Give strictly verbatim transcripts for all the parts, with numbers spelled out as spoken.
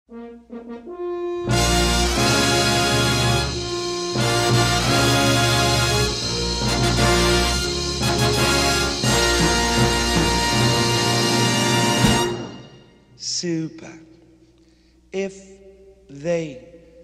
Super. If they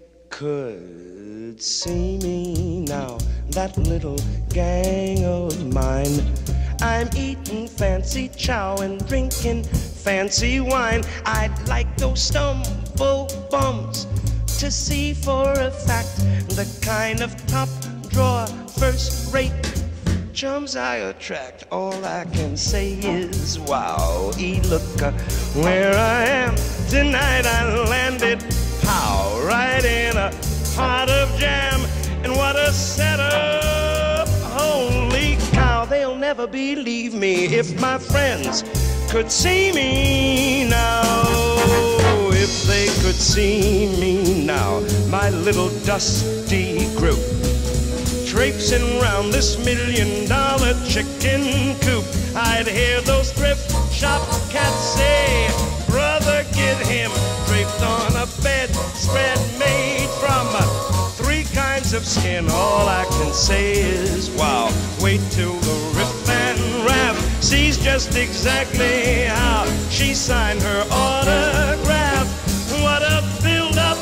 could see me now, that little gang of mine, I'm eating fancy chow and drinking fancy wine. I'd like those stumble bums to see for a fact the kind of top drawer, first rate chums I attract. All I can say is wow, e look uh, where I am tonight. I landed pow right in a pot of jam, and what a setup! Holy cow, they'll never believe me if my friends could see me now. If they could see me now, my little dusty group traipsing round this million dollar chicken coop, I'd hear those thrift shop cats say, brother, get him draped on a bedspread made from three kinds of skin. All I can say is wow, wait till the riff and raff sees just exactly how she signed her autograph. What a build-up,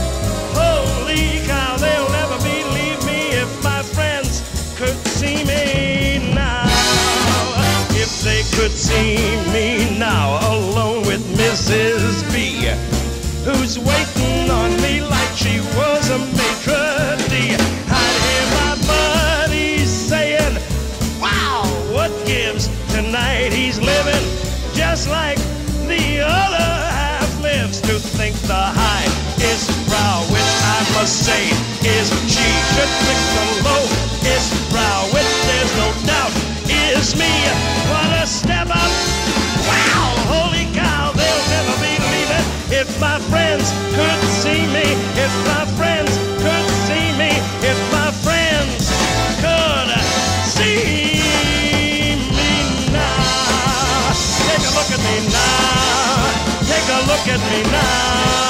holy cow, they'll never believe me if my friends could see me now. If they could see me now, alone with Missus B, who's waiting on me like she was a maitre d'. I'd hear my buddies saying, wow, what gives? Tonight he's living just like the other half lives. To think the high is brow, which I must say is cheap. Should think the low is brow, which there's no doubt is me. What a step up! Wow, holy cow, they'll never believe it if my friends could see me. If my friends could see me. If my friends could see me now. Take a look at me now. Take a look at me now.